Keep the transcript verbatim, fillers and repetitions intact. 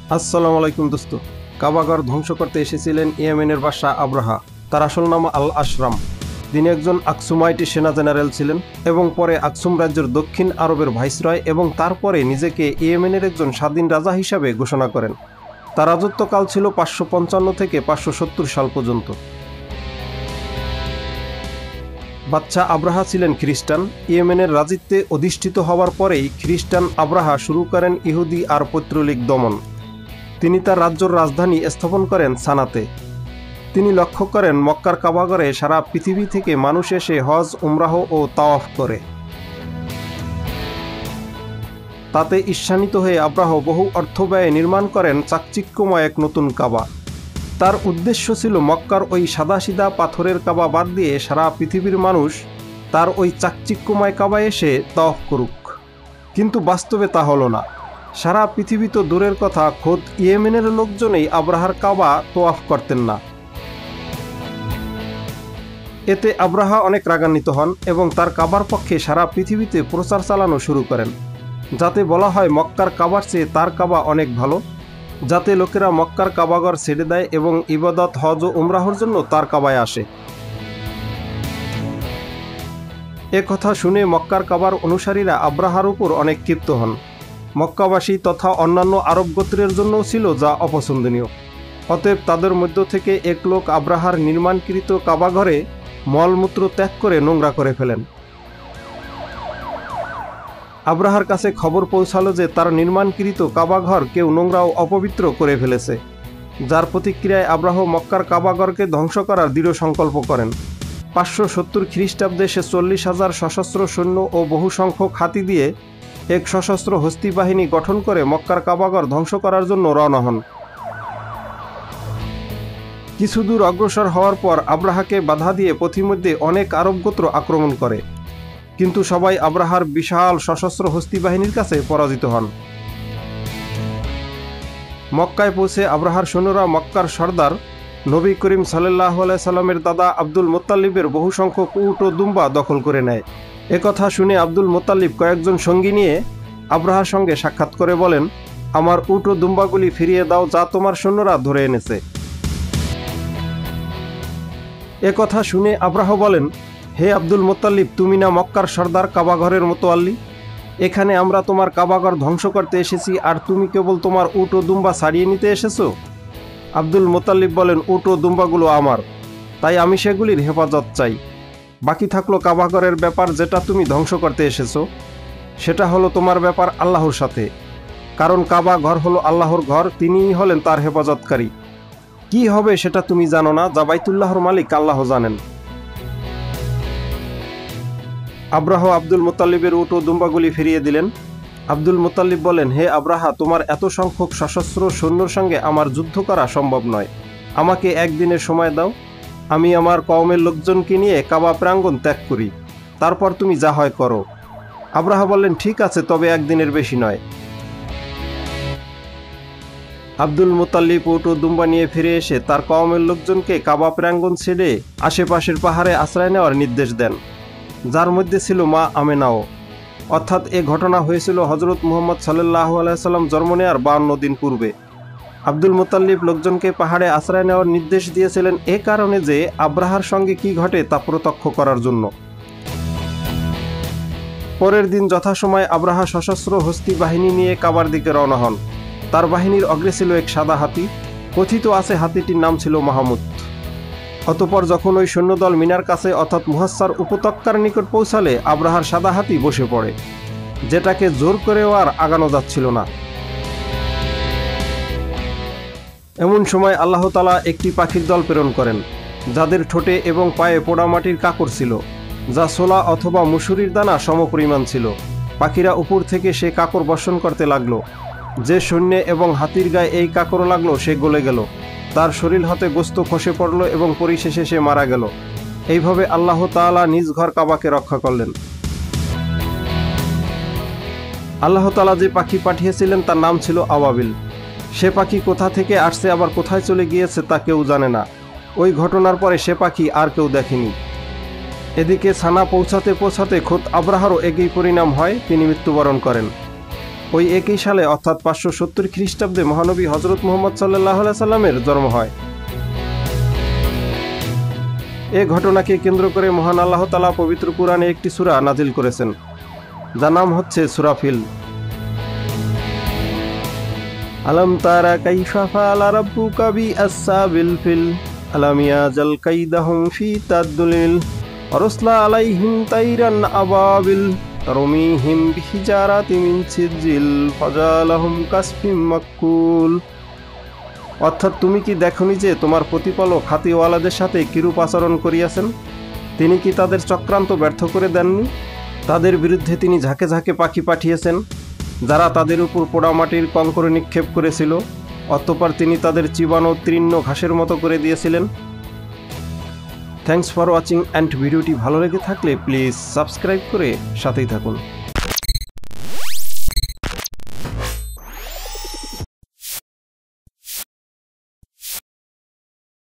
আসসালামু আলাইকুম দোস্ত। কাবাগর ধ্বংস করতে এসেছিলেন ইয়েমেনের বাদশা আব্রাহা। তার আসল নাম আল আশরাম। তিনি একজন আকসুমাইটি সেনা জেনারেল ছিলেন এবং পরে আকসুম রাজ্যের দক্ষিণ আরবের ভাইসরয় এবং তারপরে নিজেকে ইয়েমেনের একজন স্বাধীন রাজা হিসাবে ঘোষণা করেন। তার রাজত্বকাল ছিল পাঁচশো পঞ্চান্ন থেকে পাঁচশো সত্তর সাল পর্যন্ত। বাদশা আব্রাহা ছিলেন খ্রিস্টান। ইয়েমেনের রাজত্বে অধিষ্ঠিত হওয়ার পরেই খ্রিস্টান আব্রাহা শুরু করেন ইহুদি আর পৈতৃক দমন। তিনি তার রাজ্যর রাজধানী স্থাপন করেন সানাতে। তিনি লক্ষ্য করেন মক্কার কাবাগরে সারা পৃথিবী থেকে মানুষ এসে হজ, উমরাহ ও তাওয়াফ করে। তাতে ঈর্ষান্বিত হয়ে আব্রাহ বহু অর্থ ব্যয়ে নির্মাণ করেন চাকচিক্যময় এক নতুন কাবা। তার উদ্দেশ্য ছিল মক্কার ওই সাদাসিধা পাথরের কাবা বাদ দিয়ে সারা পৃথিবীর মানুষ তার ওই চাকচিক্যময় কাবায় এসে তাওয়াফ করুক। কিন্তু বাস্তবে তা হলো না। সারা পৃথিবী তো দূরের কথা, খোদ ইয়েমেনের লোকজনেই আব্রাহার কাবা তোয়াফ করতেন না। এতে আব্রাহা অনেক রাগান্বিত হন এবং তার কাবার পক্ষে সারা পৃথিবীতে প্রচার চালানো শুরু করেন, যাতে বলা হয় মক্কার কাবার চেয়ে তার কাবা অনেক ভালো, যাতে লোকেরা মক্কার কাবাগর ছেড়ে দেয় এবং ইবাদত, হজ ও উমরাহর জন্য তার কাবায় আসে। এ কথা শুনে মক্কার কাবার অনুসারীরা আব্রাহার উপর অনেক ক্ষিপ্ত হন। মক্কাবাসী তথা অন্যান্য আরব গোত্রের জন্যও ছিল যা অপছন্দনীয়। অতএব তাদের মধ্য থেকে এক লোক আব্রাহার নির্মাণকৃত কাবাঘরে মলমূত্র ত্যাগ করে নোংরা করে ফেলেন। আব্রাহার কাছে খবর পৌঁছালো যে তার নির্মাণকৃত কাবাঘর কেউ নোংরা ও অপবিত্র করে ফেলেছে, যার প্রতিক্রিয়ায় আব্রাহ মক্কার কাবাঘরকে ধ্বংস করার দৃঢ় সংকল্প করেন। পাঁচশো সত্তর খ্রিস্টাব্দে সে চল্লিশ হাজার সশস্ত্র সৈন্য ও বহু সংখ্যক হাতি দিয়ে এক সশস্ত্র হস্তি বাহিনী গঠন করে মক্কার কাবাঘর ধ্বংস করার জন্য রওনা হন। কিছু দূর অগ্রসর হওয়ার পর আব্রাহাকে বাধা দিয়ে পথিমধ্যে অনেক আরব গোত্র আক্রমণ করে, কিন্তু সবাই আব্রাহার বিশাল সশস্ত্র হস্তি বাহিনীর কাছে পরাজিত হন। মক্কায় পৌঁছে আব্রাহার সৈন্যরা মক্কার সর্দার নবী করিম সাল্লাল্লাহু আলাইহি সাল্লামের দাদা আব্দুল মুত্তালিবের বহু সংখ্যক উট ও দুম্বা দখল করে নেয়। একথা শুনে আব্দুল মুত্তালিব কয়েকজন সঙ্গী নিয়ে আব্রাহার সঙ্গে সাক্ষাৎ করে বলেন, আমার উট ও দুম্বাগুলি ফিরিয়ে দাও, যা তোমার সৈন্যরা ধরে এনেছে। একথা শুনে আব্রাহ বলেন, হে আব্দুল মুত্তালিব, তুমি না মক্কার সর্দার, কাবাঘরের মোতোয়াল্লি? এখানে আমরা তোমার কাবাঘর ধ্বংস করতে এসেছি, আর তুমি কেবল তোমার উট ও দুম্বা ছাড়িয়ে নিতে এসেছো? আব্দুল মুত্তালিব বলেন, উট ও দুম্বাগুলো আমার, তাই আমি সেগুলির হেফাজত চাই। বাকি থাকলো কাবাঘরের ব্যাপার, যেটা তুমি ধ্বংস করতে এসেছো। সেটা হলো তোমার ব্যাপার আল্লাহর সাথে, কারণ কাবা ঘর হলো আল্লাহর ঘর, তিনিই হলেন তার হেফাজতকারী। কি হবে সেটা তুমি জানো না, যা বাইতুল্লাহর মালিক আল্লাহ জানেন। আব্রাহ আব্দুল মুত্তালিবের উট ও দুম্বাগুলি ফিরিয়ে দিলেন। আব্দুল মুত্তালিব বলেন, হে আব্রাহা, তোমার এত সংখ্যক সশস্ত্র সৈন্যর সঙ্গে আমার যুদ্ধ করা সম্ভব নয়। আমাকে একদিনের সময় দাও, আমি আমার কওমের লোকজনকে নিয়ে কাবা প্রাঙ্গণ ত্যাগ করি, তারপর তুমি যা হয় করো। আব্রাহা বললেন, ঠিক আছে, তবে একদিনের বেশি নয়। আব্দুল মুত্তালিব উট ও দুম্বা নিয়ে ফিরে এসে তার কওমের লোকজনকে কাবা প্রাঙ্গণ ছেড়ে আশেপাশের পাহাড়ে আশ্রয় নেওয়ার নির্দেশ দেন, যার মধ্যে ছিল মা আমেনাও। অর্থাৎ এ ঘটনা হয়েছিল হজরত মুহাম্মদ সাল্লাল্লাহু আলাইহি সাল্লাম জন্ম নেওয়ার বাহান্ন দিন পূর্বে। আব্দুল মুত্তালিব লোকজনকে পাহাড়ে আশ্রয় নেওয়ার নির্দেশ দিয়েছিলেন এ কারণে যে আব্রাহার সঙ্গে কি ঘটে তা প্রত্যক্ষ করার জন্য। পরের দিন যথাসময় আব্রাহা সশস্ত্র হস্তি বাহিনী নিয়ে কাবার দিকে রওনা হন। তার বাহিনীর অগ্রে ছিল এক সাদা হাতি। কথিত আছে হাতিটির নাম ছিল মাহমুদ। অতপর যখন ওই সৈন্যদল মিনার কাছে অর্থাৎ মুহাসসার উপত্যকার নিকট পৌঁছালে আব্রাহার সাদা হাতি বসে পড়ে, যেটাকে জোর করেও আর আগানো যাচ্ছিল না। এমন সময় আল্লাহ তাআলা একটি পাখির দল প্রেরণ করেন, যাদের ঠোঁটে এবং পায়ে পোড়ামাটির কাকড় ছিল, যা ছোলা অথবা মুসুরির দানা সমপরিমাণ ছিল। পাখিরা উপর থেকে সে কাকড় বর্ষণ করতে লাগলো। যে সৈন্য এবং হাতির গায়ে এই কাকড় লাগলো সে গলে গেল, তার শরীর হতে গোস্ত খসে পড়ল এবং পরিশেষে সে মারা গেল। এইভাবে আল্লাহ তাআলা নিজ ঘর কাবাকে রক্ষা করলেন। আল্লাহ তাআলা যে পাখি পাঠিয়েছিলেন তার নাম ছিল আবাবিল। সে পাখি কোথা থেকে আসছে আবার কোথায় চলে গিয়েছে তা কেউ জানে না। ওই ঘটনার পরে সে পাখি আর কেউ দেখেনি। এদিকে সানা পৌঁছাতে পৌঁছাতে খোদ আব্রাহারও একই পরিণাম হয়, তিনি মৃত্যুবরণ করেন। ওই একই সালে অর্থাৎ পাঁচশো সত্তর খ্রিস্টাব্দে মহানবী হজরত মুহাম্মদ সাল্লাল্লাহু আলাইহি সাল্লামের জন্ম হয়। এ ঘটনাকে কেন্দ্র করে মহান আল্লাহ তাআলা পবিত্র কুরআনে একটি সূরা নাজিল করেছেন, যার নাম হচ্ছে সূরা ফিল। আলাম তারা কাইফা ফাআলা রাব্বুকা বিআসহাবিল ফিল আলাম ইয়াজাল কাইদাহুম ফি তাদলিল আরসলা আলাইহিম তাইরান আবাবিল তারমিহিম বিহিজারাতিন মিন সিজিল ফাজালাহুম কাসফিম মাকুল। অর্থাৎ তুমি কি দেখনি যে তোমার প্রতিপালক হাতিওয়ালাদের সাথে কিরূপ আচরণ করিয়াছেন? তিনি কি তাদের চক্রান্ত ব্যর্থ করে দেননি? তাদের বিরুদ্ধে তিনি ঝাঁকে ঝাঁকে পাখি পাঠিয়েছেন, যারা তাদের উপর পোড়ামাটির কঙ্কর নিক্ষেপ করেছিল। অতঃপর তিনি তাদের চিবানো তৃণ ঘাসের মতো করে দিয়েছিলেন। থ্যাঙ্কস ফর ওয়াচিং, অ্যান্ড ভিডিওটি ভালো লেগে থাকলে প্লিজ সাবস্ক্রাইব করে সাথেই থাকুন।